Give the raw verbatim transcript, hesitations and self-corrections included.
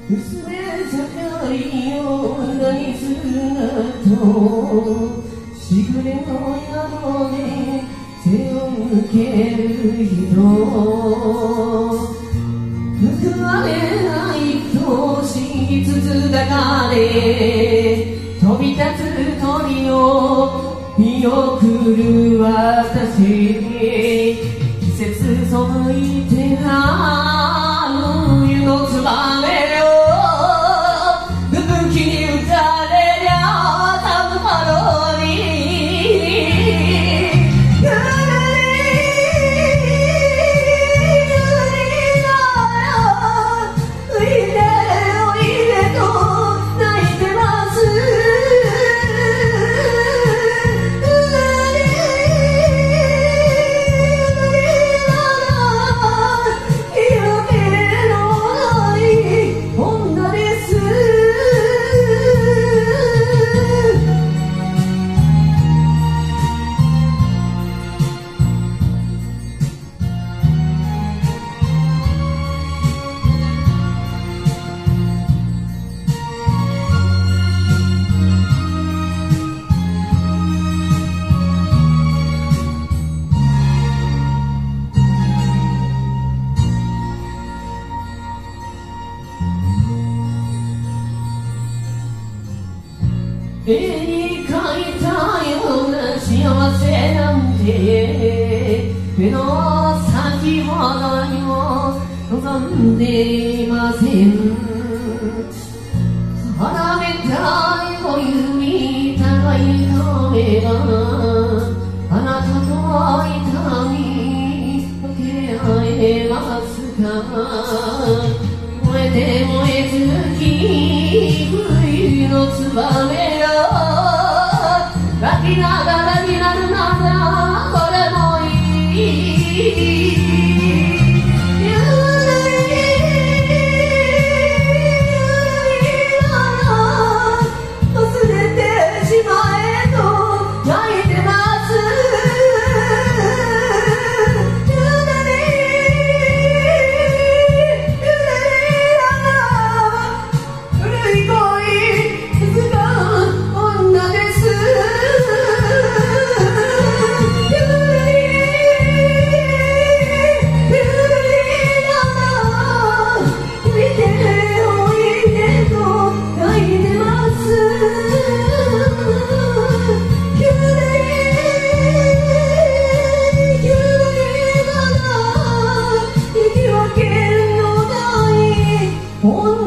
薄れ盛りを何するとしぐれの宿で背を向ける人報われないと信じつつだかで飛び立つ鳥を見送る私季節背いてあの冬のつばめ絵に描いたような幸せなんて目の先ほどにも望んでいません離れたい恋みたいとめばあなたと痛み分け合えますか燃えて燃え尽き冬のつばめ泣きながらになるならこれもいいOh